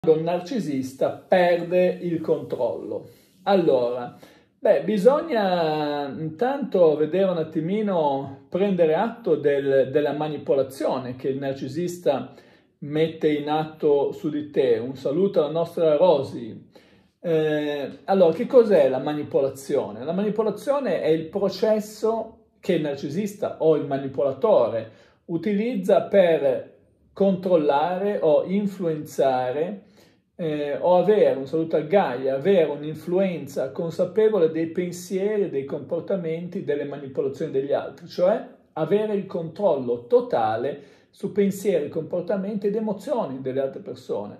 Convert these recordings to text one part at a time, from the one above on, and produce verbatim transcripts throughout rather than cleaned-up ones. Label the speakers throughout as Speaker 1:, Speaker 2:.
Speaker 1: Un narcisista perde il controllo. Allora, beh, bisogna intanto vedere un attimino, prendere atto del, della manipolazione che il narcisista mette in atto su di te. Un saluto alla nostra Rosy. Eh, allora, che cos'è la manipolazione? La manipolazione è il processo che il narcisista o il manipolatore utilizza per controllare o influenzare eh, o avere, un saluto a Gaia, avere un'influenza consapevole dei pensieri, dei comportamenti, delle manipolazioni degli altri, cioè avere il controllo totale su pensieri, comportamenti ed emozioni delle altre persone.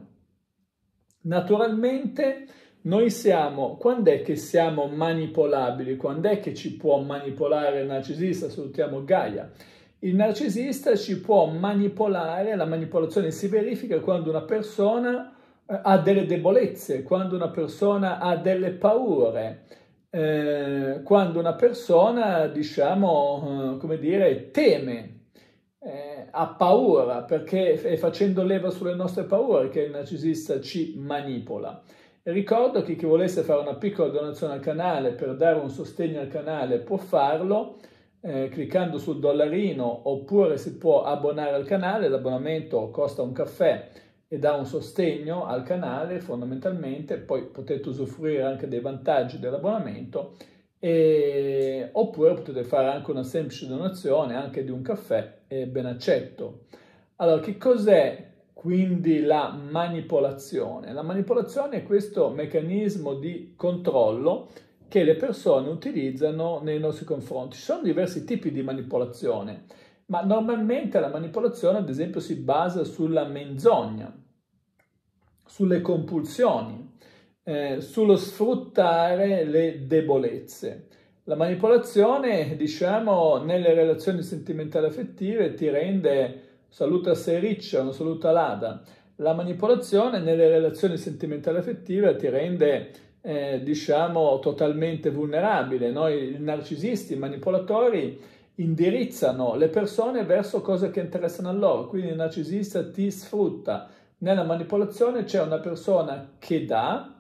Speaker 1: Naturalmente noi siamo, quando è che siamo manipolabili? Quando è che ci può manipolare il narcisista? Salutiamo Gaia. Il narcisista ci può manipolare, la manipolazione si verifica quando una persona eh, ha delle debolezze, quando una persona ha delle paure, eh, quando una persona, diciamo, eh, come dire, teme, eh, ha paura, perché è facendo leva sulle nostre paure che il narcisista ci manipola. E ricordo che chi volesse fare una piccola donazione al canale per dare un sostegno al canale può farlo, Eh, cliccando sul dollarino, oppure si può abbonare al canale. L'abbonamento costa un caffè e dà un sostegno al canale fondamentalmente, poi potete usufruire anche dei vantaggi dell'abbonamento, e... oppure potete fare anche una semplice donazione anche di un caffè, è ben accetto. Allora, che cos'è quindi la manipolazione? La manipolazione è questo meccanismo di controllo che le persone utilizzano nei nostri confronti. Ci sono diversi tipi di manipolazione, ma normalmente la manipolazione, ad esempio, si basa sulla menzogna, sulle compulsioni, eh, sullo sfruttare le debolezze. La manipolazione, diciamo, nelle relazioni sentimentali affettive ti rende, saluta Sericcia, un saluto a Lada, la manipolazione nelle relazioni sentimentali affettive ti rende Eh, diciamo totalmente vulnerabile. Noi, i narcisisti, i manipolatori, indirizzano le persone verso cose che interessano a loro, quindi il narcisista ti sfrutta. Nella manipolazione c'è una persona che dà,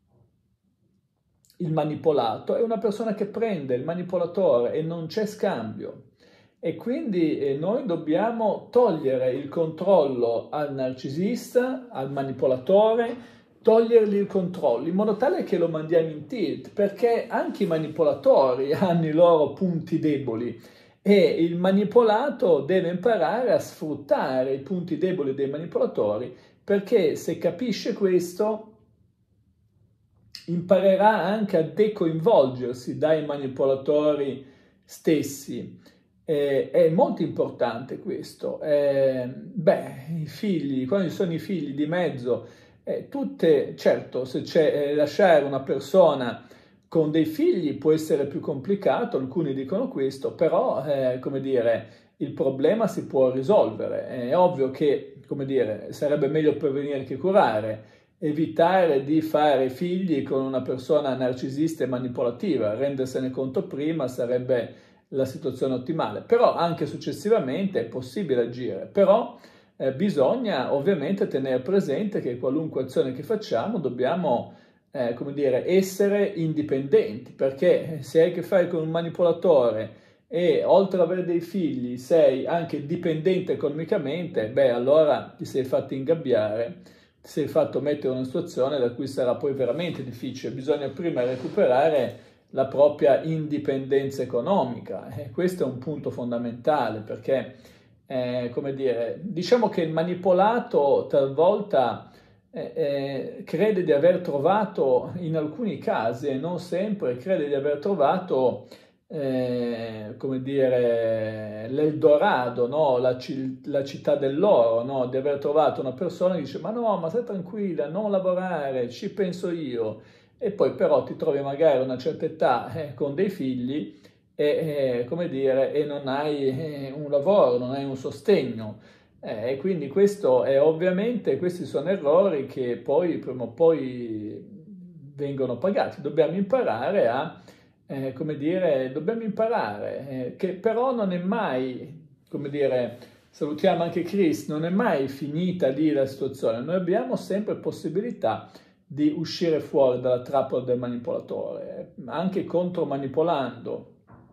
Speaker 1: il manipolato, e una persona che prende, il manipolatore, e non c'è scambio. E quindi eh, noi dobbiamo togliere il controllo al narcisista, al manipolatore, togliergli il controllo in modo tale che lo mandiamo in tilt, perché anche i manipolatori hanno i loro punti deboli e il manipolato deve imparare a sfruttare i punti deboli dei manipolatori, perché se capisce questo imparerà anche a decoinvolgersi dai manipolatori stessi. Eh, è molto importante questo. Eh, beh, i figli, quando ci sono i figli di mezzo, Eh, tutte, certo, se c'è eh, lasciare una persona con dei figli può essere più complicato, alcuni dicono questo, però, eh, come dire, il problema si può risolvere. È ovvio che, come dire, sarebbe meglio prevenire che curare, evitare di fare figli con una persona narcisista e manipolativa, rendersene conto prima sarebbe la situazione ottimale, però anche successivamente è possibile agire, però Eh, bisogna ovviamente tenere presente che qualunque azione che facciamo dobbiamo, eh, come dire, essere indipendenti, perché se hai a che fare con un manipolatore e oltre ad avere dei figli sei anche dipendente economicamente, beh, allora ti sei fatto ingabbiare, ti sei fatto mettere in una situazione da cui sarà poi veramente difficile. Bisogna prima recuperare la propria indipendenza economica, e questo è un punto fondamentale, perché Eh, come dire, diciamo che il manipolato talvolta eh, eh, crede di aver trovato, in alcuni casi e non sempre, crede di aver trovato, eh, come dire, l'Eldorado, no? La, la città dell'oro, no? Di aver trovato una persona che dice: ma no, ma stai tranquilla, non lavorare, ci penso io. E poi però ti trovi magari a una certa età eh, con dei figli e, eh, come dire, e non hai eh, un lavoro, non hai un sostegno. Eh, e quindi questo è ovviamente, questi sono errori che poi prima o poi vengono pagati. Dobbiamo imparare a, eh, come dire, dobbiamo imparare, eh, che però non è mai, come dire, salutiamo anche Chris, non è mai finita lì la situazione, noi abbiamo sempre possibilità di uscire fuori dalla trappola del manipolatore, anche contromanipolando.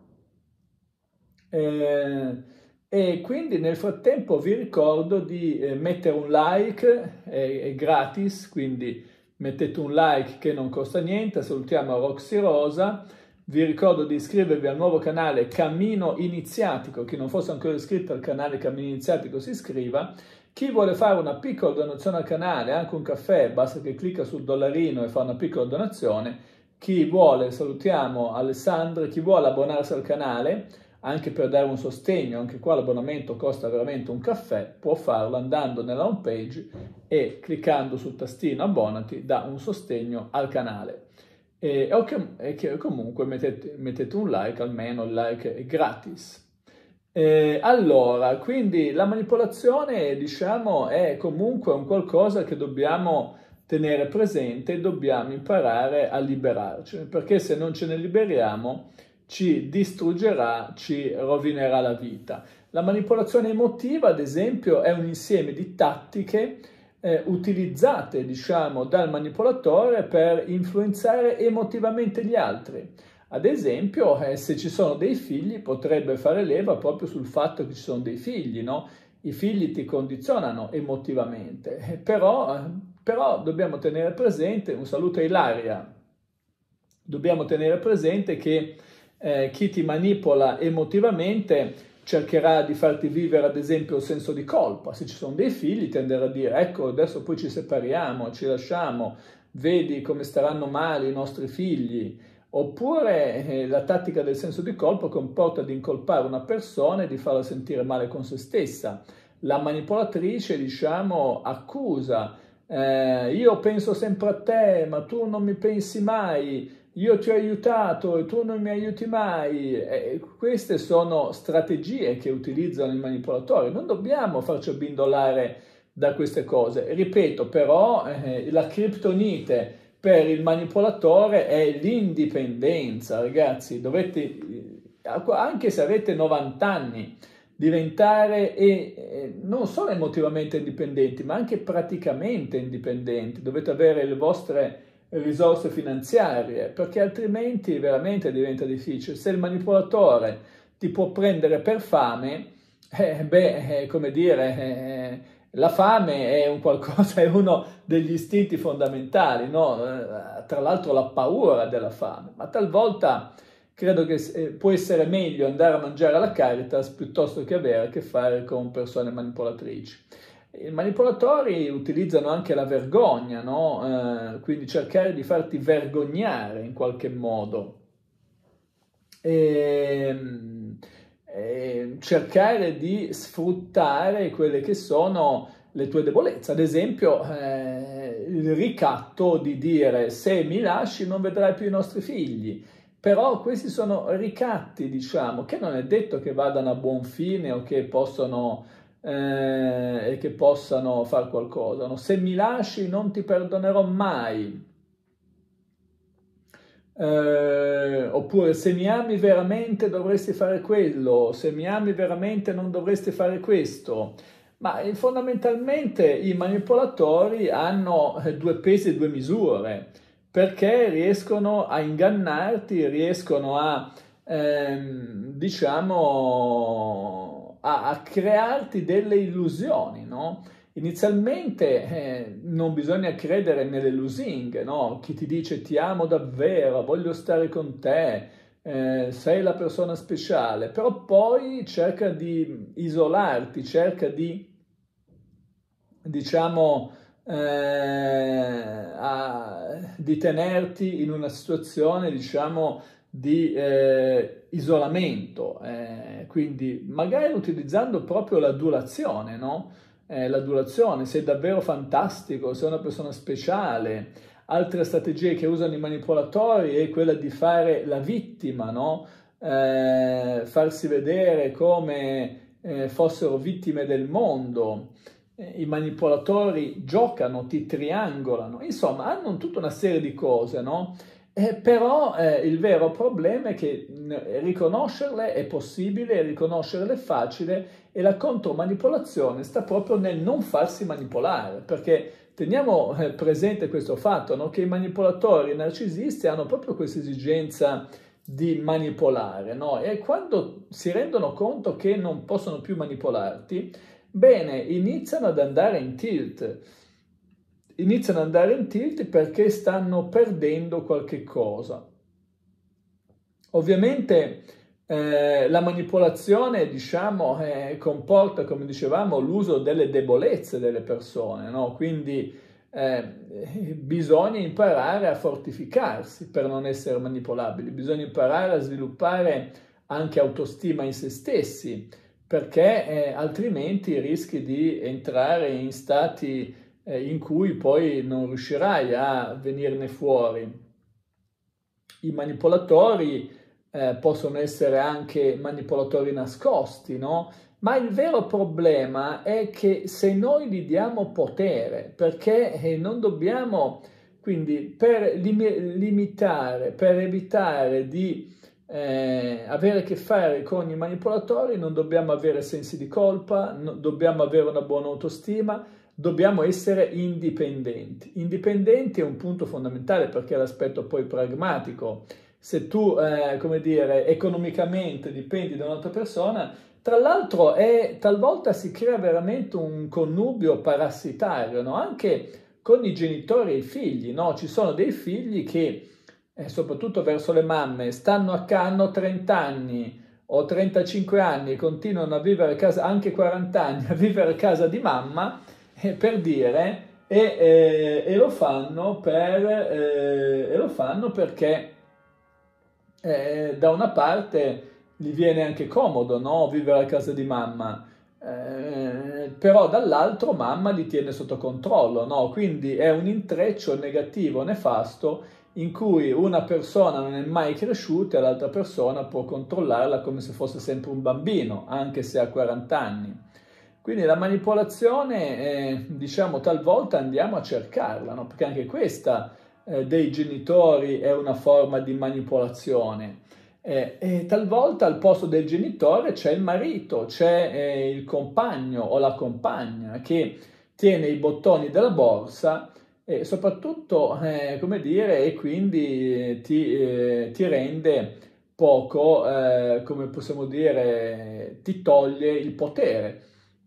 Speaker 1: Eh, e quindi nel frattempo vi ricordo di eh, mettere un like, è, è gratis, quindi mettete un like che non costa niente. Salutiamo Roxy Rosa. Vi ricordo di iscrivervi al nuovo canale Cammino Iniziatico. Chi non fosse ancora iscritto al canale Cammino Iniziatico si iscriva. Chi vuole fare una piccola donazione al canale, anche un caffè, basta che clicca sul dollarino e fa una piccola donazione. Chi vuole, salutiamo Alessandro, chi vuole abbonarsi al canale, anche per dare un sostegno, anche qua l'abbonamento costa veramente un caffè, può farlo andando nella home page e cliccando sul tastino abbonati, dà un sostegno al canale. E, e che comunque mettete, mettete un like, almeno il like è gratis. Eh, allora, quindi la manipolazione, diciamo, è comunque un qualcosa che dobbiamo tenere presente e dobbiamo imparare a liberarcene, perché se non ce ne liberiamo ci distruggerà, ci rovinerà la vita. La manipolazione emotiva, ad esempio, è un insieme di tattiche eh, utilizzate, diciamo, dal manipolatore per influenzare emotivamente gli altri. Ad esempio, eh, se ci sono dei figli, potrebbe fare leva proprio sul fatto che ci sono dei figli, no? I figli ti condizionano emotivamente, eh, però, eh, però dobbiamo tenere presente, un saluto a Ilaria, dobbiamo tenere presente che eh, chi ti manipola emotivamente cercherà di farti vivere, ad esempio, il senso di colpa. Se ci sono dei figli, tenderà a dire, ecco, adesso poi ci separiamo, ci lasciamo, vedi come staranno male i nostri figli. Oppure eh, la tattica del senso di colpa comporta di incolpare una persona e di farla sentire male con se stessa. La manipolatrice, diciamo, accusa, eh, io penso sempre a te, ma tu non mi pensi mai, io ti ho aiutato e tu non mi aiuti mai. E queste sono strategie che utilizzano i manipolatori. Non dobbiamo farci abbindolare da queste cose. Ripeto, però, eh, la criptonite per il manipolatore è l'indipendenza, ragazzi. Dovete, anche se avete novanta anni, diventare e, e non solo emotivamente indipendenti, ma anche praticamente indipendenti. Dovete avere le vostre risorse finanziarie, perché altrimenti veramente diventa difficile. Se il manipolatore ti può prendere per fame, eh, beh, eh, come dire, eh, la fame è un qualcosa, è uno degli istinti fondamentali, no? Eh, tra l'altro la paura della fame, ma talvolta credo che eh, può essere meglio andare a mangiare alla Caritas piuttosto che avere a che fare con persone manipolatrici. I manipolatori utilizzano anche la vergogna, no? Eh, quindi cercare di farti vergognare in qualche modo. E, e cercare di sfruttare quelle che sono le tue debolezze. Ad esempio, eh, il ricatto di dire se mi lasci non vedrai più i nostri figli. Però questi sono ricatti, diciamo, che non è detto che vadano a buon fine o che possono... Eh, e che possano fare qualcosa, no? Se mi lasci non ti perdonerò mai, eh, oppure se mi ami veramente dovresti fare quello, se mi ami veramente non dovresti fare questo. Ma eh, fondamentalmente i manipolatori hanno due pesi e due misure, perché riescono a ingannarti, riescono a, ehm, diciamo, A, a crearti delle illusioni, no? Inizialmente eh, non bisogna credere nelle lusinghe, no? Chi ti dice ti amo davvero, voglio stare con te, eh, sei la persona speciale, però poi cerca di isolarti, cerca di, diciamo, eh, a, di tenerti in una situazione, diciamo, di eh, isolamento, eh, quindi magari utilizzando proprio l'adulazione, no? Eh, l'adulazione, sei davvero fantastico, sei una persona speciale. Altre strategie che usano i manipolatori è quella di fare la vittima, no? Eh, farsi vedere come eh, fossero vittime del mondo. Eh, I manipolatori giocano, ti triangolano, insomma hanno tutta una serie di cose, no? Eh, però eh, il vero problema è che mh, riconoscerle è possibile, riconoscerle è facile e la contromanipolazione sta proprio nel non farsi manipolare, perché teniamo eh, presente questo fatto, no? Che i manipolatori narcisisti hanno proprio questa esigenza di manipolare, no? E quando si rendono conto che non possono più manipolarti, bene, iniziano ad andare in tilt. Iniziano ad andare in tilt perché stanno perdendo qualche cosa. Ovviamente eh, la manipolazione, diciamo, eh, comporta, come dicevamo, l'uso delle debolezze delle persone, no? Quindi eh, bisogna imparare a fortificarsi per non essere manipolabili, bisogna imparare a sviluppare anche autostima in se stessi, perché eh, altrimenti rischi di entrare in stati eh, in cui poi non riuscirai a venirne fuori. I manipolatori eh, possono essere anche manipolatori nascosti, no? Ma il vero problema è che se noi gli diamo potere, perché eh, non dobbiamo, quindi per lim- limitare, per evitare di eh, avere a che fare con i manipolatori, non dobbiamo avere sensi di colpa, no, dobbiamo avere una buona autostima, dobbiamo essere indipendenti. Indipendenti è un punto fondamentale perché è l'aspetto poi pragmatico. Se tu, eh, come dire, economicamente dipendi da un'altra persona, tra l'altro è, talvolta si crea veramente un connubio parassitario, no? Anche con i genitori e i figli, no? Ci sono dei figli che, eh, soprattutto verso le mamme, stanno a casa, hanno trenta anni o trentacinque anni, continuano a vivere a casa, anche quaranta anni, a vivere a casa di mamma, eh, per dire, e, eh, e, lo fanno per, eh, e lo fanno perché eh, da una parte gli viene anche comodo, no? Vivere a casa di mamma, eh, però dall'altro mamma li tiene sotto controllo, no? Quindi è un intreccio negativo, nefasto, in cui una persona non è mai cresciuta e l'altra persona può controllarla come se fosse sempre un bambino, anche se ha quaranta anni. Quindi la manipolazione, eh, diciamo, talvolta andiamo a cercarla, no? Perché anche questa eh, dei genitori è una forma di manipolazione. Eh, e talvolta al posto del genitore c'è il marito, c'è eh, il compagno o la compagna che tiene i bottoni della borsa e soprattutto, eh, come dire, e quindi ti, eh, ti rende poco, eh, come possiamo dire, ti toglie il potere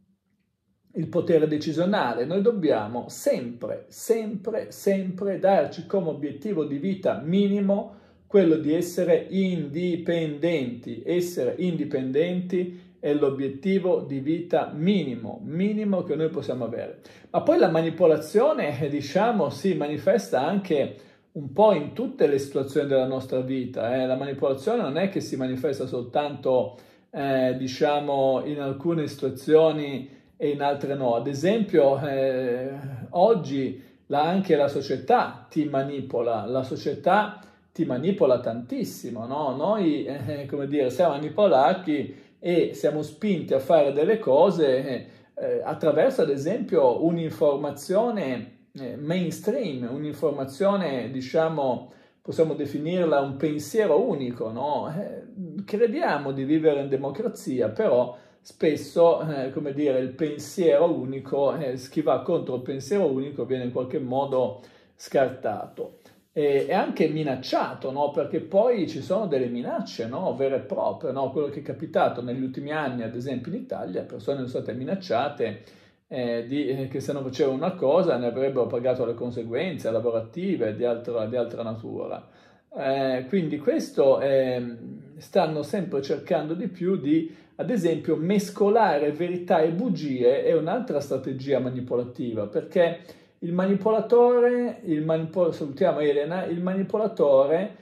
Speaker 1: il potere decisionale. Noi dobbiamo sempre, sempre, sempre darci come obiettivo di vita minimo quello di essere indipendenti. Essere indipendenti è l'obiettivo di vita minimo, minimo che noi possiamo avere. Ma poi la manipolazione, diciamo, si manifesta anche un po' in tutte le situazioni della nostra vita. Eh? La manipolazione non è che si manifesta soltanto, eh, diciamo, in alcune situazioni e in altre no. Ad esempio, eh, oggi la, anche la società ti manipola, la società ti manipola tantissimo, no? Noi, eh, come dire, siamo manipolati e siamo spinti a fare delle cose eh, attraverso, ad esempio, un'informazione eh, mainstream, un'informazione, diciamo, possiamo definirla un pensiero unico, no? Eh, crediamo di vivere in democrazia, però spesso, eh, come dire, il pensiero unico, eh, chi va contro il pensiero unico viene in qualche modo scartato. E, e anche minacciato, no? Perché poi ci sono delle minacce, no? Vere e proprie, no? Quello che è capitato negli ultimi anni, ad esempio in Italia, persone sono state minacciate eh, di, eh, che se non facevano una cosa ne avrebbero pagato le conseguenze lavorative di altra, di altra natura. Eh, quindi questo eh, stanno sempre cercando di più di, ad esempio, mescolare verità e bugie è un'altra strategia manipolativa, perché il manipolatore, il manipol- salutiamo Elena, il manipolatore,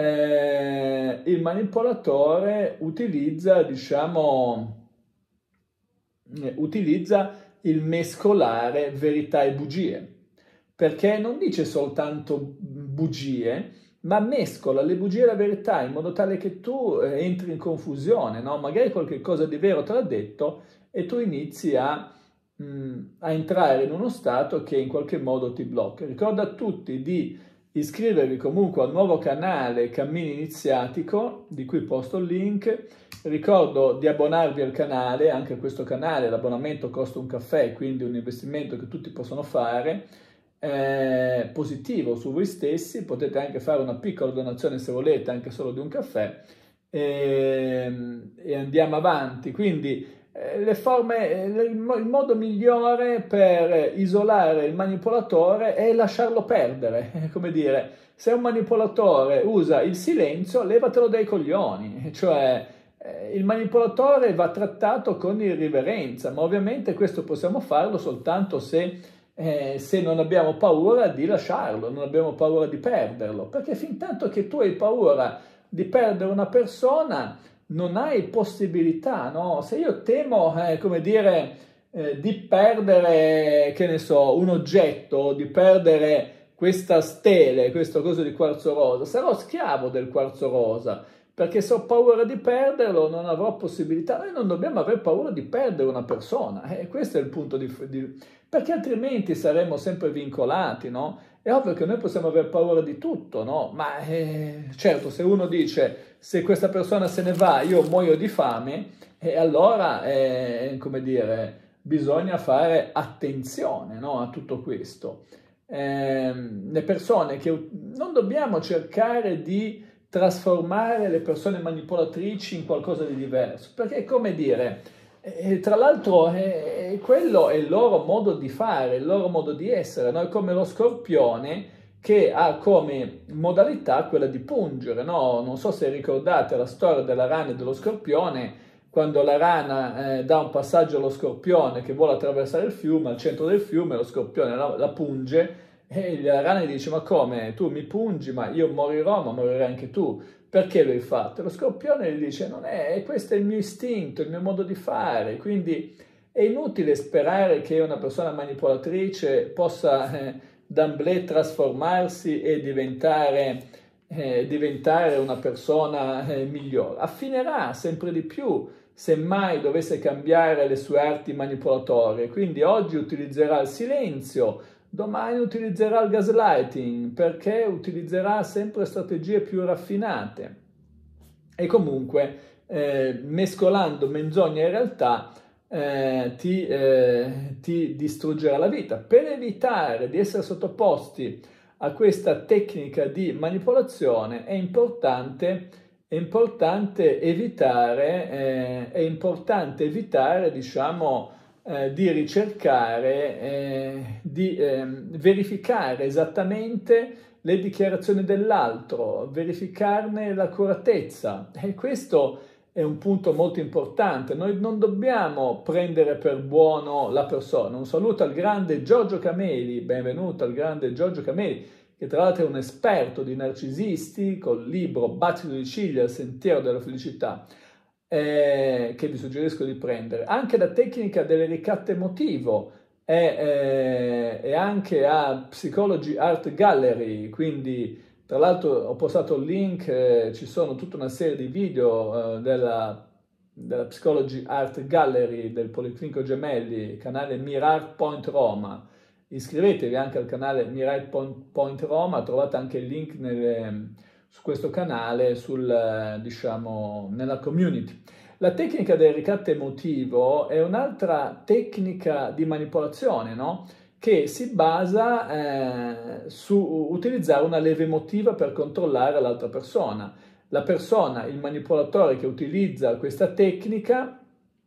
Speaker 1: eh, il manipolatore utilizza, diciamo, eh, utilizza il mescolare verità e bugie, perché non dice soltanto bugie, ma mescola le bugie e la verità in modo tale che tu eh, entri in confusione, no? Magari qualche cosa di vero te l'ha detto e tu inizi a, mh, a entrare in uno stato che in qualche modo ti blocca. Ricorda a tutti di iscrivervi comunque al nuovo canale Cammini Iniziatico, di cui posto il link. Ricordo di abbonarvi al canale, anche a questo canale l'abbonamento costa un caffè, quindi un investimento che tutti possono fare, eh, positivo su voi stessi. Potete anche fare una piccola donazione se volete, anche solo di un caffè, e, e andiamo avanti. Quindi eh, le forme, il, il modo migliore per isolare il manipolatore è lasciarlo perdere, come dire, se un manipolatore usa il silenzio, levatelo dai coglioni, cioè il manipolatore va trattato con irriverenza, ma ovviamente questo possiamo farlo soltanto se, eh, se non abbiamo paura di lasciarlo, non abbiamo paura di perderlo, perché fin tanto che tu hai paura di perdere una persona, non hai possibilità, no? Se io temo, eh, come dire, eh, di perdere, che ne so, un oggetto, di perdere questa stele, questo coso di quarzo rosa, sarò schiavo del quarzo rosa, perché se ho paura di perderlo non avrò possibilità. Noi non dobbiamo aver paura di perdere una persona, e eh, questo è il punto di, di... perché altrimenti saremmo sempre vincolati, no? È ovvio che noi possiamo aver paura di tutto, no? Ma eh, certo, se uno dice se questa persona se ne va io muoio di fame, e eh, allora, eh, come dire, bisogna fare attenzione, no? A tutto questo. Eh, le persone che non dobbiamo cercare di trasformare le persone manipolatrici in qualcosa di diverso, perché è come dire, eh, tra l'altro eh, quello è il loro modo di fare, il loro modo di essere, no? È come lo scorpione che ha come modalità quella di pungere, no? Non so se ricordate la storia della rana e dello scorpione, quando la rana eh, dà un passaggio allo scorpione che vuole attraversare il fiume, al centro del fiume lo scorpione la, la punge, e la rana gli dice: ma come? Tu mi pungi, ma io morirò, ma morirai anche tu. Perché l'hai fatto? Lo scorpione gli dice: non è, questo è il mio istinto, il mio modo di fare. Quindi è inutile sperare che una persona manipolatrice possa eh, d'amblè trasformarsi e diventare, eh, diventare una persona eh, migliore. Affinerà sempre di più se mai dovesse cambiare le sue arti manipolatorie. Quindi oggi utilizzerà il silenzio, domani utilizzerà il gaslighting, perché utilizzerà sempre strategie più raffinate. E comunque, eh, mescolando menzogna e realtà, eh, ti, eh, ti distruggerà la vita. Per evitare di essere sottoposti a questa tecnica di manipolazione è importante, è importante evitare, eh, è importante evitare, diciamo, Eh, di ricercare, eh, di eh, verificare esattamente le dichiarazioni dell'altro, verificarne l'accuratezza. E questo è un punto molto importante. Noi non dobbiamo prendere per buono la persona. Un saluto al grande Giorgio Cameli, benvenuto al grande Giorgio Cameli, che tra l'altro è un esperto di narcisisti col libro Battito di ciglia, il sentiero della felicità. Eh, che vi suggerisco di prendere. Anche la tecnica del ricatto emotivo è, eh, è anche a Psychology Art Gallery, quindi tra l'altro ho postato il link, eh, ci sono tutta una serie di video eh, della, della Psychology Art Gallery del Policlinico Gemelli, canale Mirart Point Roma. Iscrivetevi anche al canale Mirart Point Roma, trovate anche il link nelle su questo canale, sul, diciamo, nella community. La tecnica del ricatto emotivo è un'altra tecnica di manipolazione, no? Che si basa eh, su utilizzare una leva emotiva per controllare l'altra persona. La persona, il manipolatore che utilizza questa tecnica,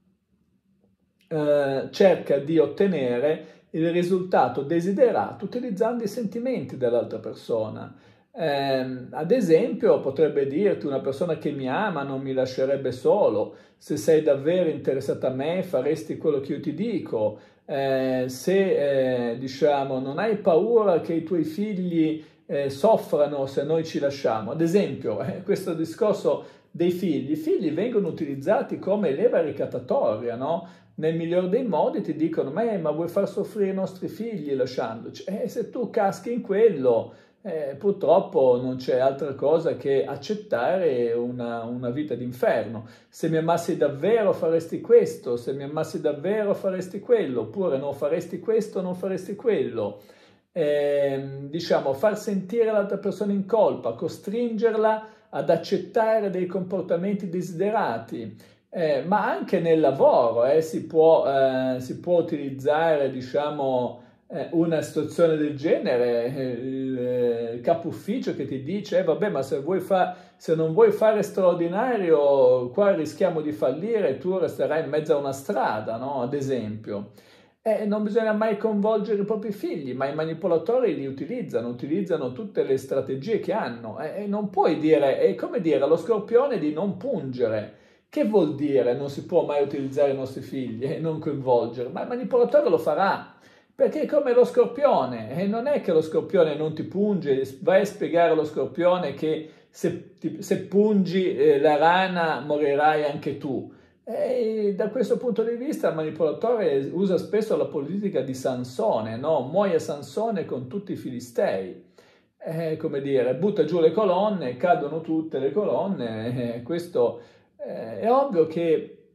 Speaker 1: eh, cerca di ottenere il risultato desiderato utilizzando i sentimenti dell'altra persona. Eh, ad esempio, potrebbe dirti: una persona che mi ama non mi lascerebbe solo, se sei davvero interessato a me faresti quello che io ti dico, eh, se eh, diciamo non hai paura che i tuoi figli eh, soffrano se noi ci lasciamo. Ad esempio, eh, questo discorso dei figli, i figli vengono utilizzati come leva ricattatoria, no? Nel miglior dei modi ti dicono: ma, ma vuoi far soffrire i nostri figli lasciandoci? E eh, se tu caschi in quello, Eh, purtroppo non c'è altra cosa che accettare una, una vita d'inferno. Se mi amassi davvero faresti questo, se mi amassi davvero faresti quello, oppure non faresti questo, non faresti quello. eh, diciamo, far sentire l'altra persona in colpa, costringerla ad accettare dei comportamenti desiderati, eh, ma anche nel lavoro eh, si può, eh, si può utilizzare, diciamo, eh, una situazione del genere, eh, il, eh, il capo ufficio che ti dice, eh, vabbè, ma se, vuoi fa- se non vuoi fare straordinario, qua rischiamo di fallire e tu resterai in mezzo a una strada, no? Ad esempio. Eh, non bisogna mai coinvolgere i propri figli, ma i manipolatori li utilizzano, utilizzano tutte le strategie che hanno. Eh, e non puoi dire, è come dire allo scorpione di non pungere. Che vuol dire non si può mai utilizzare i nostri figli e non coinvolgere? Ma il manipolatore lo farà, perché è come lo scorpione. E non è che lo scorpione non ti punge, vai a spiegare allo scorpione che se, ti, se pungi eh, la rana morirai anche tu. E da questo punto di vista il manipolatore usa spesso la politica di Sansone, no? Muoia Sansone con tutti i filistei, eh, come dire, butta giù le colonne, cadono tutte le colonne, eh, questo eh, è ovvio che,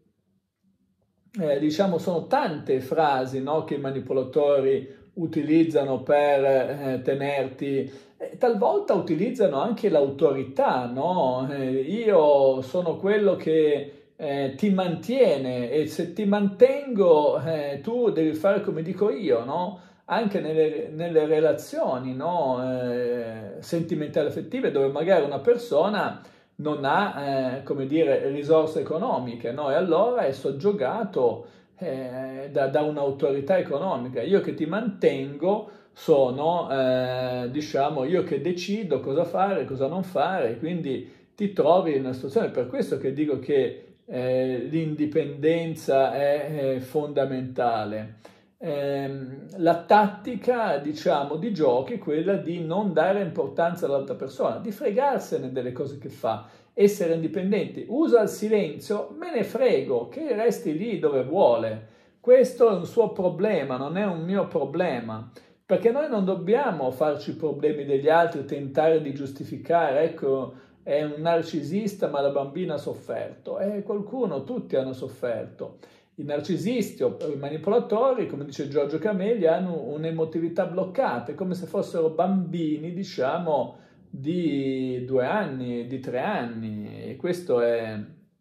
Speaker 1: eh, diciamo, sono tante frasi, no, che i manipolatori utilizzano per eh, tenerti, eh, talvolta utilizzano anche l'autorità, no? Eh, io sono quello che Eh, ti mantiene e se ti mantengo eh, tu devi fare come dico io, no? Anche nelle, nelle relazioni, no? eh, sentimentali affettive dove magari una persona non ha, eh, come dire, risorse economiche, no? E allora è soggiogato eh, da, da un'autorità economica. Io che ti mantengo sono, eh, diciamo, io che decido cosa fare, cosa non fare, quindi ti trovi in una situazione, per questo che dico che Eh, l'indipendenza è, è fondamentale. Eh, la tattica, diciamo, di giochi è quella di non dare importanza all'altra persona, di fregarsene delle cose che fa, essere indipendenti. Usa il silenzio, me ne frego, che resti lì dove vuole. Questo è un suo problema, non è un mio problema. Perché noi non dobbiamo farci problemi degli altri, tentare di giustificare, ecco, è un narcisista ma la bambina ha sofferto, e qualcuno, tutti hanno sofferto. I narcisisti o i manipolatori, come dice Giorgio Camelli, hanno un'emotività bloccata, è come se fossero bambini, diciamo, di due anni, di tre anni, e questo è,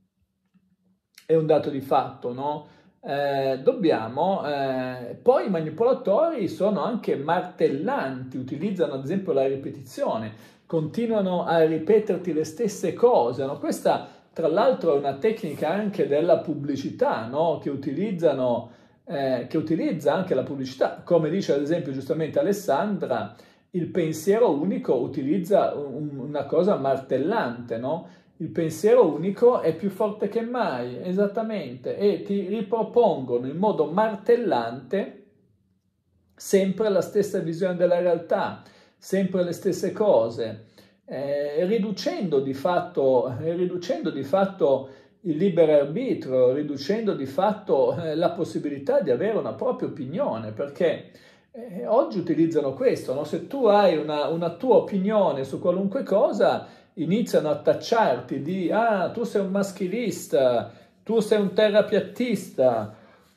Speaker 1: è un dato di fatto, no? Eh, dobbiamo, eh, poi i manipolatori sono anche martellanti, utilizzano ad esempio la ripetizione, continuano a ripeterti le stesse cose, no? Questa tra l'altro è una tecnica anche della pubblicità, no? Che utilizzano, eh, che utilizza anche la pubblicità, come dice ad esempio giustamente Alessandra, il pensiero unico utilizza un, una cosa martellante, no? Il pensiero unico è più forte che mai, esattamente, e ti ripropongono in modo martellante sempre la stessa visione della realtà, sempre le stesse cose, eh, riducendo di fatto, riducendo di fatto il libero arbitrio, riducendo di fatto eh, la possibilità di avere una propria opinione, perché eh, oggi utilizzano questo, no? Se tu hai una, una tua opinione su qualunque cosa, iniziano a tacciarti di ah, tu sei un maschilista, tu sei un terrapiattista,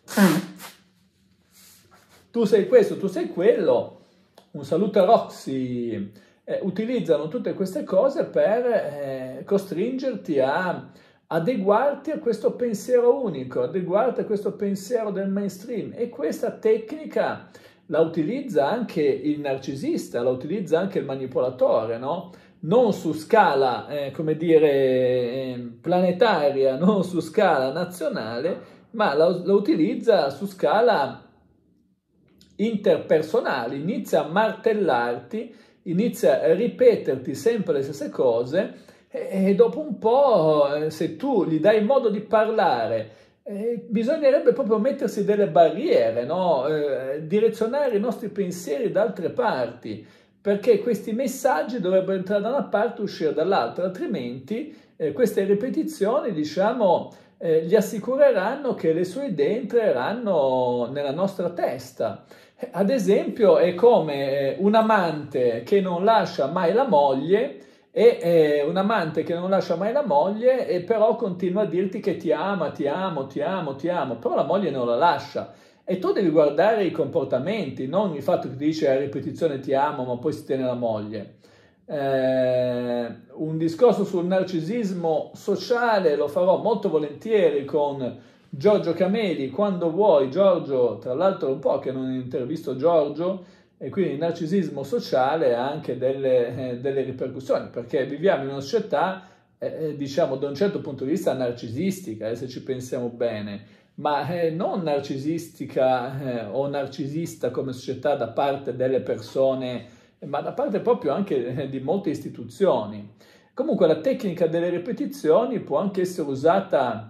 Speaker 1: tu sei questo, tu sei quello, un saluto a Roxy, eh, utilizzano tutte queste cose per eh, costringerti a adeguarti a questo pensiero unico, adeguarti a questo pensiero del mainstream, e questa tecnica la utilizza anche il narcisista, la utilizza anche il manipolatore, no? Non su scala, eh, come dire, eh, planetaria, non su scala nazionale, ma la, la utilizza su scala interpersonale, inizia a martellarti, inizia a ripeterti sempre le stesse cose e, e dopo un po', eh, se tu gli dai modo di parlare, eh, bisognerebbe proprio mettersi delle barriere, no? Eh, direzionare i nostri pensieri da altre parti, perché questi messaggi dovrebbero entrare da una parte e uscire dall'altra, altrimenti eh, queste ripetizioni, diciamo, eh, gli assicureranno che le sue idee entreranno nella nostra testa. Ad esempio è come un amante che non lascia mai la moglie, e eh, un amante che non lascia mai la moglie e però continua a dirti che ti ama, ti amo, ti amo, ti amo, però la moglie non la lascia. E tu devi guardare i comportamenti, non il fatto che ti dice a ripetizione ti amo, ma poi si tiene la moglie. Eh, un discorso sul narcisismo sociale lo farò molto volentieri con Giorgio Cameli, quando vuoi. Giorgio, tra l'altro, è un po' che non intervisto Giorgio, e quindi il narcisismo sociale ha anche delle, eh, delle ripercussioni, perché viviamo in una società, eh, diciamo, da un certo punto di vista narcisistica, eh, se ci pensiamo bene, ma eh, non narcisistica eh, o narcisista come società da parte delle persone, ma da parte proprio anche eh, di molte istituzioni. Comunque la tecnica delle ripetizioni può anche essere usata,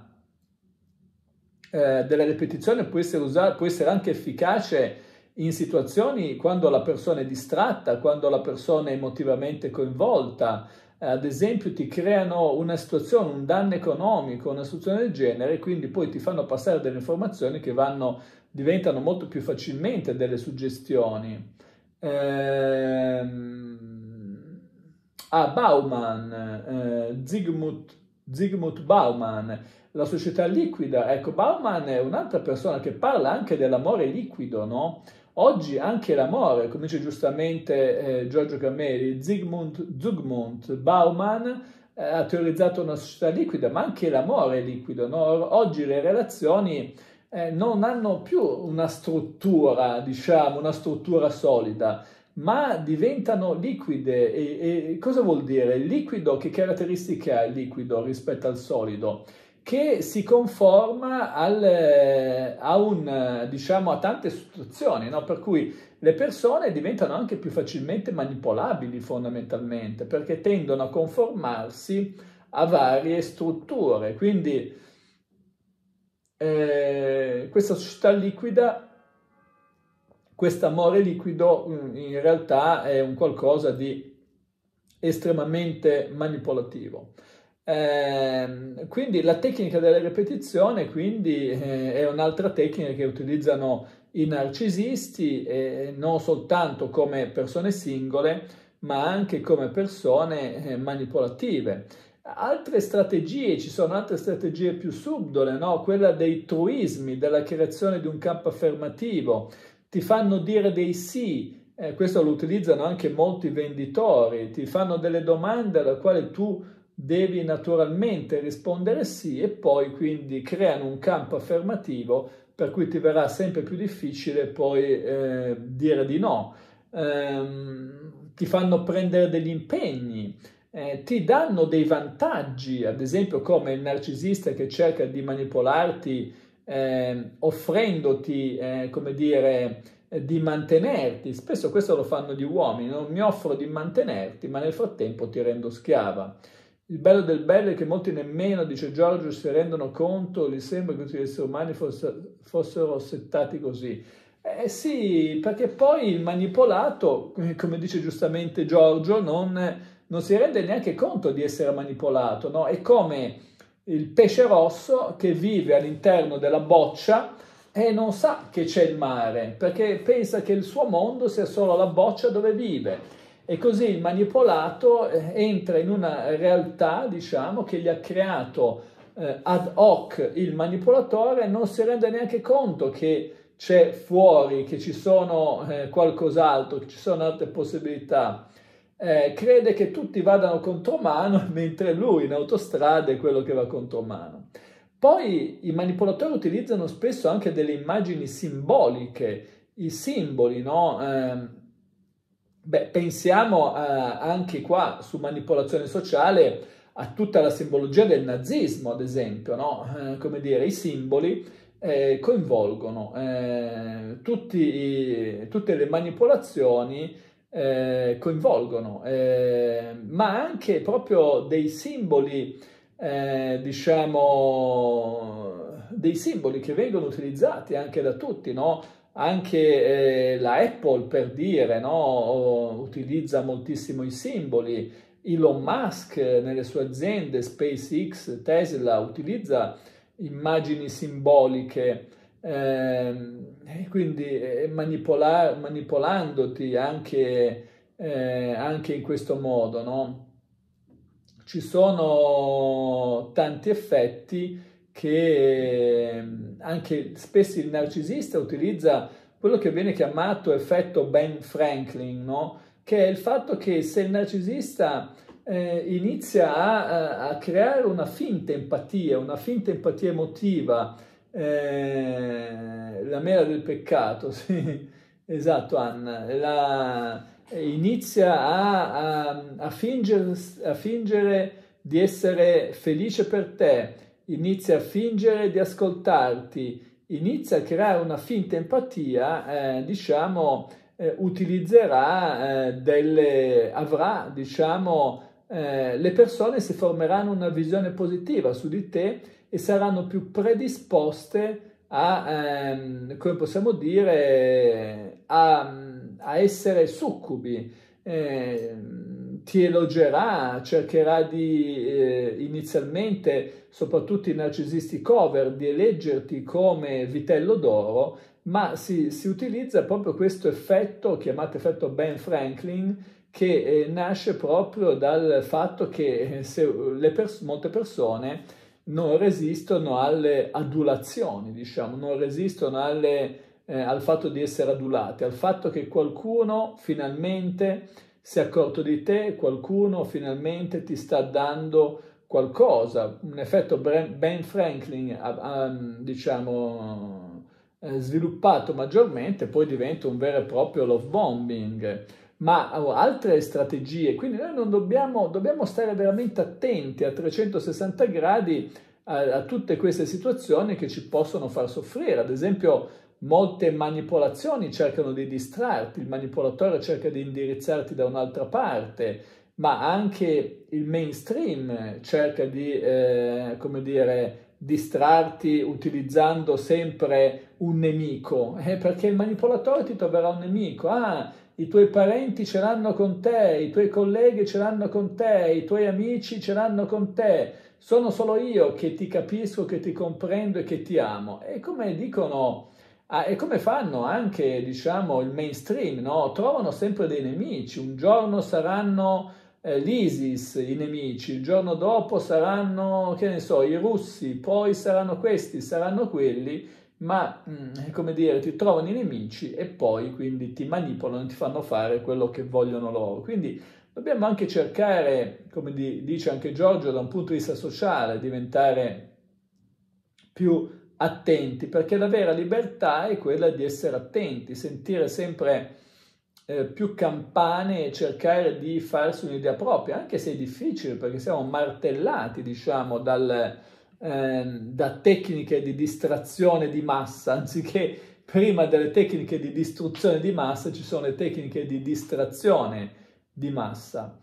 Speaker 1: eh, della ripetizione può essere, usata, può essere anche efficace in situazioni quando la persona è distratta, quando la persona è emotivamente coinvolta. Ad esempio ti creano una situazione, un danno economico, una situazione del genere, quindi poi ti fanno passare delle informazioni che vanno, diventano molto più facilmente delle suggestioni. Ehm... Ah, Bauman, eh, Zygmunt, Zygmunt Bauman, la società liquida. Ecco, Bauman è un'altra persona che parla anche dell'amore liquido, no? Oggi anche l'amore, come dice giustamente eh, Giorgio Cameli, Zygmunt, Zygmunt Bauman eh, ha teorizzato una società liquida, ma anche l'amore è liquido, no? Oggi le relazioni eh, non hanno più una struttura, diciamo, una struttura solida, ma diventano liquide. E, e cosa vuol dire? Il liquido, che caratteristiche ha il liquido rispetto al solido? Che si conforma al, a, un, diciamo, a tante situazioni, no? Per cui le persone diventano anche più facilmente manipolabili fondamentalmente, perché tendono a conformarsi a varie strutture. Quindi eh, questa società liquida, questo amore liquido in realtà è un qualcosa di estremamente manipolativo. Eh, quindi la tecnica della ripetizione quindi, eh, è un'altra tecnica che utilizzano i narcisisti, eh, non soltanto come persone singole, ma anche come persone eh, manipolative. Altre strategie, ci sono altre strategie più subdole, no? Quella dei truismi, della creazione di un campo affermativo. Ti fanno dire dei sì, eh, questo lo utilizzano anche molti venditori, ti fanno delle domande alle quali tu devi naturalmente rispondere sì, e poi quindi creano un campo affermativo per cui ti verrà sempre più difficile poi eh, dire di no. Ehm, ti fanno prendere degli impegni, eh, ti danno dei vantaggi, ad esempio come il narcisista che cerca di manipolarti eh, offrendoti, eh, come dire, eh, di mantenerti. Spesso questo lo fanno gli uomini, non mi offro di mantenerti, ma nel frattempo ti rendo schiava. Il bello del bello è che molti nemmeno, dice Giorgio, si rendono conto, gli sembra che tutti gli esseri umani fosse, fossero settati così. Eh sì, perché poi il manipolato, come dice giustamente Giorgio, non, non si rende neanche conto di essere manipolato, no? È come il pesce rosso che vive all'interno della boccia e non sa che c'è il mare, perché pensa che il suo mondo sia solo la boccia dove vive. E così il manipolato eh, entra in una realtà, diciamo, che gli ha creato eh, ad hoc il manipolatore, e non si rende neanche conto che c'è fuori, che ci sono eh, qualcos'altro, che ci sono altre possibilità. Eh, crede che tutti vadano contromano, mentre lui in autostrada è quello che va contromano. Poi i manipolatori utilizzano spesso anche delle immagini simboliche, i simboli, no? Eh, Beh, pensiamo a, anche qua su manipolazione sociale a tutta la simbologia del nazismo, ad esempio, no? Eh, come dire, i simboli eh, coinvolgono eh, tutti i, tutte le manipolazioni, eh, coinvolgono, eh, ma anche proprio dei simboli, eh, diciamo, dei simboli che vengono utilizzati anche da tutti, no? Anche eh, la Apple, per dire, no? Utilizza moltissimo i simboli. Elon Musk eh, nelle sue aziende, SpaceX, Tesla, utilizza immagini simboliche, ehm, e quindi eh, manipola- manipolandoti anche, eh, anche in questo modo, no? Ci sono tanti effetti che anche spesso il narcisista utilizza quello che viene chiamato effetto Ben Franklin, no? Che è il fatto che se il narcisista eh, inizia a, a creare una finta empatia, una finta empatia emotiva, eh, la mela del peccato, sì, esatto Anna, la, inizia a, a, a, fingere, a fingere di essere felice per te, inizia a fingere di ascoltarti, inizia a creare una finta empatia, eh, diciamo, eh, utilizzerà eh, delle, avrà, diciamo, eh, le persone si formeranno una visione positiva su di te e saranno più predisposte a, ehm, come possiamo dire, a, a essere succubi. Eh, ti elogerà, cercherà di eh, inizialmente, soprattutto i narcisisti cover, di eleggerti come vitello d'oro, ma si, si utilizza proprio questo effetto, chiamato effetto Ben Franklin, che eh, nasce proprio dal fatto che se le pers- molte persone non resistono alle adulazioni, diciamo, non resistono alle, eh, al fatto di essere adulati, al fatto che qualcuno finalmente si è accorto di te, qualcuno finalmente ti sta dando qualcosa, un effetto Ben Franklin, diciamo, sviluppato maggiormente, poi diventa un vero e proprio love bombing. Ma altre strategie, quindi noi non dobbiamo, dobbiamo stare veramente attenti a trecentosessanta gradi a, a tutte queste situazioni che ci possono far soffrire. Ad esempio, molte manipolazioni cercano di distrarti, il manipolatore cerca di indirizzarti da un'altra parte, ma anche il mainstream cerca di, eh, come dire, distrarti utilizzando sempre un nemico, eh, perché il manipolatore ti troverà un nemico. Ah, i tuoi parenti ce l'hanno con te, i tuoi colleghi ce l'hanno con te, i tuoi amici ce l'hanno con te, sono solo io che ti capisco, che ti comprendo e che ti amo. E come dicono... Ah, e come fanno anche, diciamo, il mainstream, no? Trovano sempre dei nemici, un giorno saranno eh, l'ISIS i nemici, il giorno dopo saranno, che ne so, i russi, poi saranno questi, saranno quelli, ma, mh, come dire, ti trovano i nemici e poi quindi ti manipolano, ti fanno fare quello che vogliono loro. Quindi dobbiamo anche cercare, come di, dice anche Giorgio, da un punto di vista sociale, diventare più attenti, perché la vera libertà è quella di essere attenti, sentire sempre eh, più campane e cercare di farsi un'idea propria, anche se è difficile, perché siamo martellati, diciamo, dal, eh, da tecniche di distrazione di massa, anziché prima delle tecniche di distruzione di massa ci sono le tecniche di distrazione di massa.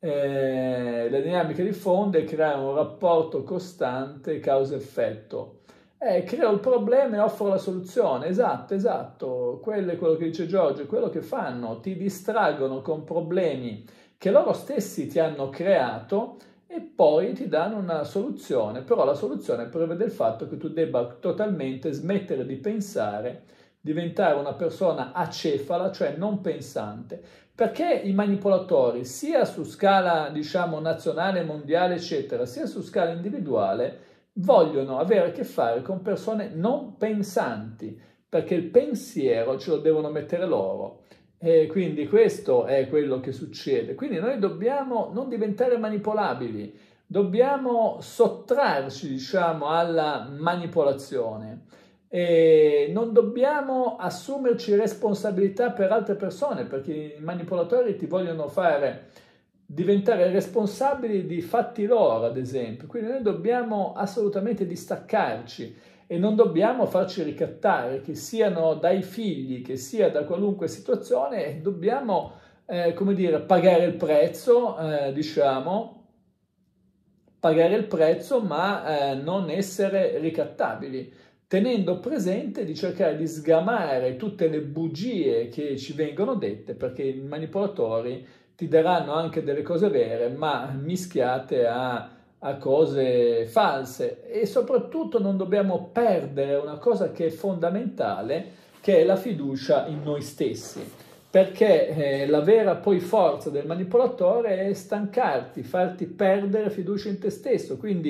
Speaker 1: Eh, la dinamica di fondo è creare un rapporto costante causa-effetto. Eh, creo il problema e offro la soluzione, esatto, esatto, quello è quello che dice Giorgio, è quello che fanno, ti distraggono con problemi che loro stessi ti hanno creato e poi ti danno una soluzione, però la soluzione prevede il fatto che tu debba totalmente smettere di pensare, diventare una persona acefala, cioè non pensante, perché i manipolatori, sia su scala, diciamo, nazionale, mondiale, eccetera, sia su scala individuale, vogliono avere a che fare con persone non pensanti, perché il pensiero ce lo devono mettere loro. E quindi questo è quello che succede. Quindi noi dobbiamo non diventare manipolabili, dobbiamo sottrarci, diciamo, alla manipolazione. E non dobbiamo assumerci responsabilità per altre persone, perché i manipolatori ti vogliono fare diventare responsabili di fatti loro, ad esempio. Quindi noi dobbiamo assolutamente distaccarci e non dobbiamo farci ricattare, che siano dai figli, che sia da qualunque situazione, dobbiamo, eh, come dire, pagare il prezzo, eh, diciamo, pagare il prezzo, ma eh, non essere ricattabili, tenendo presente di cercare di sgamare tutte le bugie che ci vengono dette, perché i manipolatori ti daranno anche delle cose vere, ma mischiate a, a cose false. E soprattutto non dobbiamo perdere una cosa che è fondamentale, che è la fiducia in noi stessi. Perché eh, la vera poi forza del manipolatore è stancarti, farti perdere fiducia in te stesso. Quindi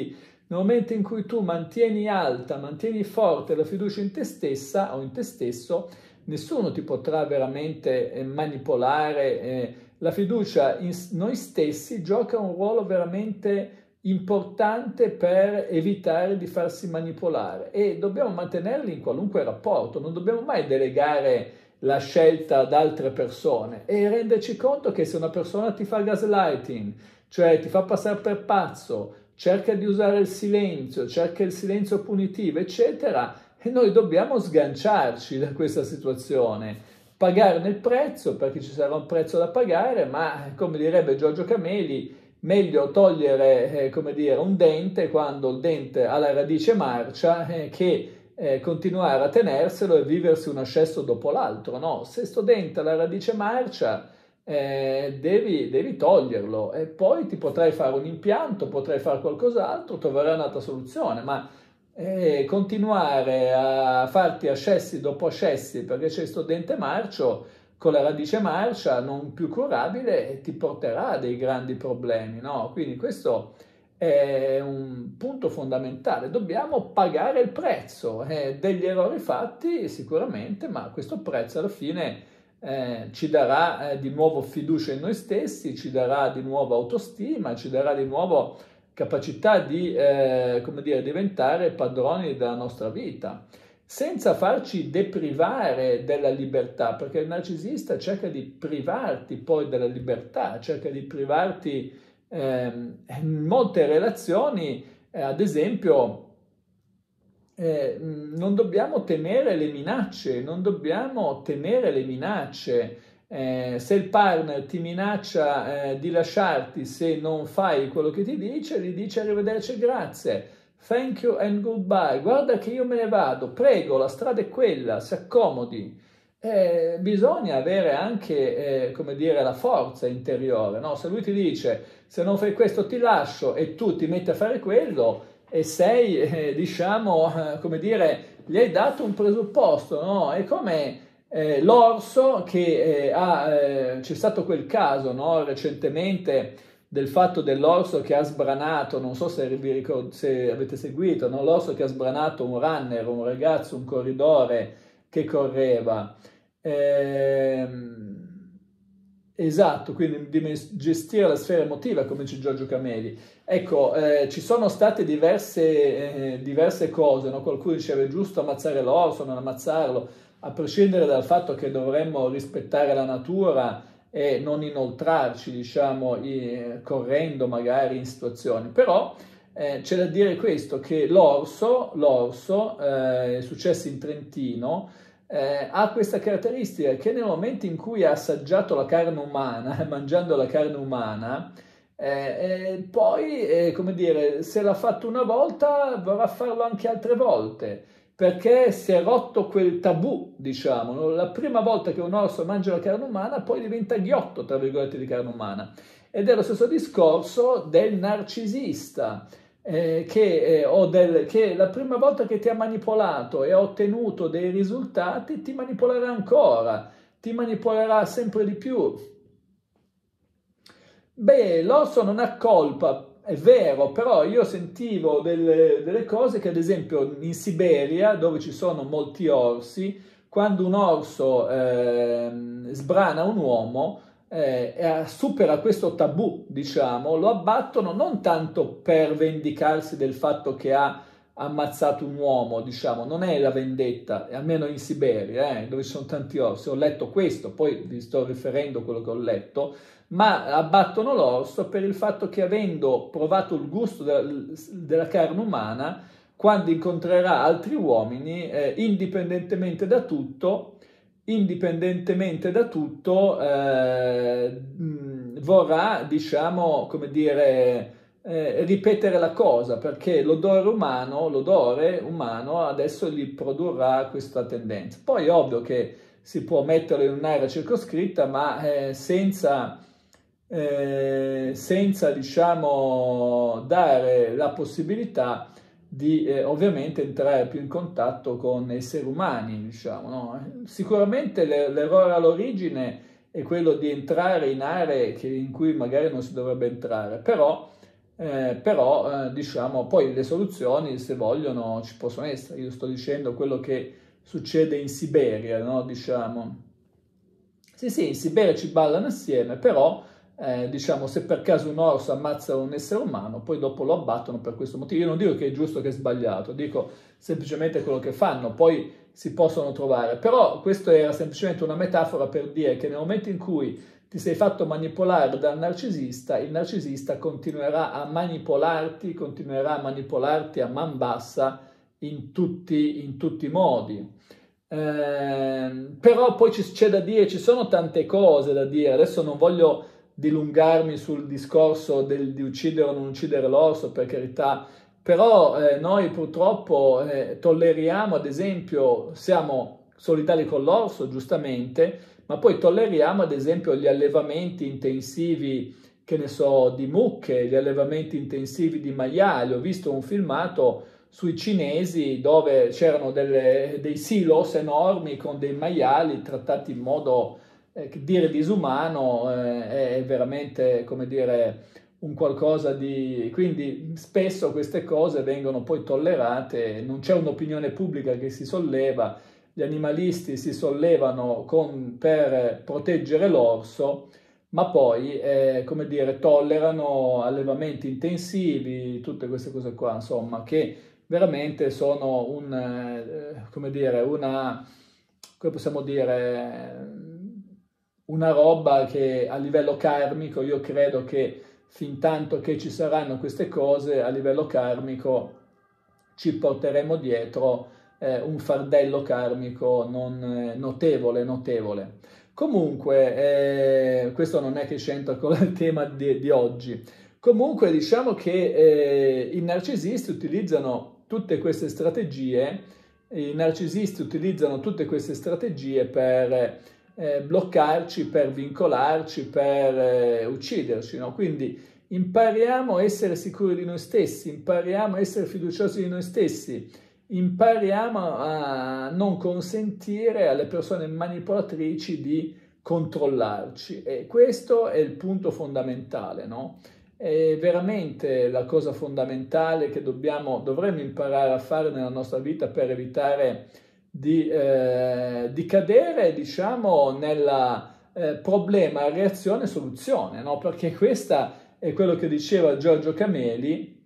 Speaker 1: Nel momento in cui tu mantieni alta, mantieni forte la fiducia in te stessa o in te stesso, nessuno ti potrà veramente eh, manipolare. Eh. La fiducia in noi stessi gioca un ruolo veramente importante per evitare di farsi manipolare e dobbiamo mantenerli in qualunque rapporto, non dobbiamo mai delegare la scelta ad altre persone e renderci conto che se una persona ti fa gaslighting, cioè ti fa passare per pazzo, cerca di usare il silenzio, cerca il silenzio punitivo, eccetera, e noi dobbiamo sganciarci da questa situazione, pagarne il prezzo perché ci sarà un prezzo da pagare, ma come direbbe Giorgio Cameli, meglio togliere, eh, come dire, un dente quando il dente ha la radice marcia eh, che eh, continuare a tenerselo e viversi un ascesso dopo l'altro, no? Se sto dente ha la radice marcia, eh, devi, devi toglierlo e poi ti potrai fare un impianto, potrai fare qualcos'altro, troverai un'altra soluzione, ma eh, continuare a farti ascessi dopo ascessi perché c'è sto dente marcio, con la radice marcia non più curabile ti porterà a dei grandi problemi, no? Quindi questo è un punto fondamentale, dobbiamo pagare il prezzo eh, degli errori fatti sicuramente, ma questo prezzo alla fine eh, ci darà eh, di nuovo fiducia in noi stessi, ci darà di nuovo autostima, ci darà di nuovo capacità di eh, come dire, diventare padroni della nostra vita, senza farci deprivare della libertà, perché il narcisista cerca di privarti poi della libertà, cerca di privarti eh, in molte relazioni, eh, ad esempio, eh, non dobbiamo temere le minacce, non dobbiamo temere le minacce. Eh, se il partner ti minaccia eh, di lasciarti se non fai quello che ti dice, gli dice arrivederci e grazie. Thank you and goodbye. Guarda che io me ne vado, prego, la strada è quella, si accomodi. Eh, bisogna avere anche, eh, come dire, la forza interiore, no? Se lui ti dice, se non fai questo ti lascio e tu ti metti a fare quello e sei, eh, diciamo, eh, come dire, gli hai dato un presupposto, no? È come eh, l'orso che eh, ha, eh, c'è stato quel caso, no? Recentemente, del fatto dell'orso che ha sbranato, non so se, vi ricordo, se avete seguito, no? L'orso che ha sbranato un runner, un ragazzo, un corridore che correva. Ehm, esatto, quindi di gestire la sfera emotiva, come dice Giorgio Cameli. Ecco, eh, ci sono state diverse, eh, diverse cose, no? Qualcuno diceva è giusto ammazzare l'orso, non ammazzarlo, a prescindere dal fatto che dovremmo rispettare la natura e non inoltrarci, diciamo, i, correndo magari in situazioni. Però eh, c'è da dire questo, che l'orso, l'orso, eh, è successo in Trentino, eh, ha questa caratteristica che nel momento in cui ha assaggiato la carne umana, mangiando la carne umana, eh, eh, poi, eh, come dire, se l'ha fatto una volta, vorrà farlo anche altre volte, perché si è rotto quel tabù, diciamo. La prima volta che un orso mangia la carne umana, poi diventa ghiotto, tra virgolette, di carne umana. Ed è lo stesso discorso del narcisista, eh, che, eh, o del, che la prima volta che ti ha manipolato e ha ottenuto dei risultati, ti manipolerà ancora, ti manipolerà sempre di più. Beh, l'orso non ha colpa, è vero, però io sentivo delle, delle cose che ad esempio in Siberia, dove ci sono molti orsi, quando un orso eh, sbrana un uomo, eh, supera questo tabù, diciamo, lo abbattono non tanto per vendicarsi del fatto che ha ammazzato un uomo, diciamo, non è la vendetta, almeno in Siberia, eh, dove ci sono tanti orsi, ho letto questo, poi vi sto riferendo a quello che ho letto, ma abbattono l'orso per il fatto che, avendo provato il gusto della, della carne umana, quando incontrerà altri uomini, eh, indipendentemente da tutto, indipendentemente da tutto, eh, vorrà, diciamo, come dire, eh, ripetere la cosa, perché l'odore umano, l'odore umano adesso gli produrrà questa tendenza. Poi è ovvio che si può metterlo in un'area circoscritta, ma eh, senza... Eh, senza, diciamo, dare la possibilità di eh, ovviamente entrare più in contatto con esseri umani, diciamo, no? Sicuramente l'errore all'origine è quello di entrare in aree che, in cui magari non si dovrebbe entrare, però eh, però eh, diciamo poi le soluzioni, se vogliono, ci possono essere. Io sto dicendo quello che succede in Siberia, no? Diciamo, sì sì, in Siberia ci ballano assieme, però eh, diciamo, se per caso un orso ammazza un essere umano, poi dopo lo abbattono per questo motivo. Io non dico che è giusto o che è sbagliato, dico semplicemente quello che fanno, poi si possono trovare. Però questo era semplicemente una metafora per dire che nel momento in cui ti sei fatto manipolare dal narcisista, il narcisista continuerà a manipolarti, continuerà a manipolarti a man bassa in tutti, in tutti i modi. Eh, però poi c'è da dire, ci sono tante cose da dire, adesso non voglio dilungarmi sul discorso del, di uccidere o non uccidere l'orso, per carità, però eh, noi purtroppo eh, tolleriamo, ad esempio, siamo solidali con l'orso, giustamente, ma poi tolleriamo ad esempio gli allevamenti intensivi, che ne so, di mucche, gli allevamenti intensivi di maiali. Ho visto un filmato sui cinesi dove c'erano delle, dei silos enormi con dei maiali trattati in modo, eh, dire disumano, eh, è veramente, come dire, un qualcosa di... Quindi spesso queste cose vengono poi tollerate, non c'è un'opinione pubblica che si solleva, gli animalisti si sollevano con, per proteggere l'orso, ma poi, eh, come dire, tollerano allevamenti intensivi, tutte queste cose qua, insomma, che veramente sono un, eh, come dire, una, come possiamo dire, una roba che a livello karmico, io credo che fin tanto che ci saranno queste cose, a livello karmico ci porteremo dietro eh, un fardello karmico non, eh, notevole, notevole. Comunque, eh, questo non è che c'entra con il tema di, di oggi. Comunque, diciamo che eh, i narcisisti utilizzano tutte queste strategie, i narcisisti utilizzano tutte queste strategie per eh, bloccarci, per vincolarci, per eh, ucciderci, no? Quindi impariamo a essere sicuri di noi stessi, impariamo a essere fiduciosi di noi stessi, impariamo a non consentire alle persone manipolatrici di controllarci, e questo è il punto fondamentale, no? È veramente la cosa fondamentale che dobbiamo, dovremmo imparare a fare nella nostra vita per evitare di, eh, di cadere, diciamo, nel eh, problema, reazione, soluzione, no? Perché questa è quello che diceva Giorgio Cameli,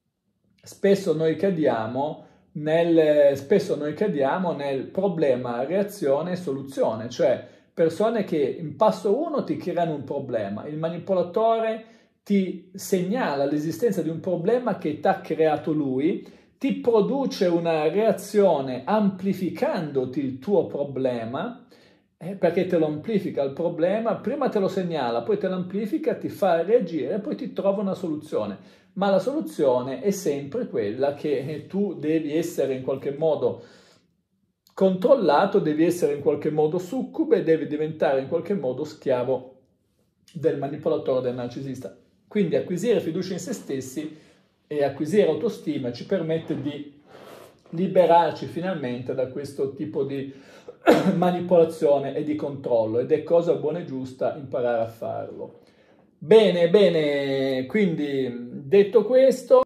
Speaker 1: spesso noi cadiamo nel, spesso noi cadiamo nel problema, reazione, soluzione, cioè persone che in passo uno ti creano un problema, il manipolatore ti segnala l'esistenza di un problema che ti ha creato lui, ti produce una reazione amplificandoti il tuo problema, eh, perché te lo amplifica il problema, prima te lo segnala, poi te lo amplifica, ti fa reagire, poi ti trova una soluzione. Ma la soluzione è sempre quella che tu devi essere in qualche modo controllato, devi essere in qualche modo succube, devi diventare in qualche modo schiavo del manipolatore, del narcisista. Quindi acquisire fiducia in se stessi e acquisire autostima ci permette di liberarci finalmente da questo tipo di manipolazione e di controllo, ed è cosa buona e giusta imparare a farlo. Bene, bene, quindi detto questo...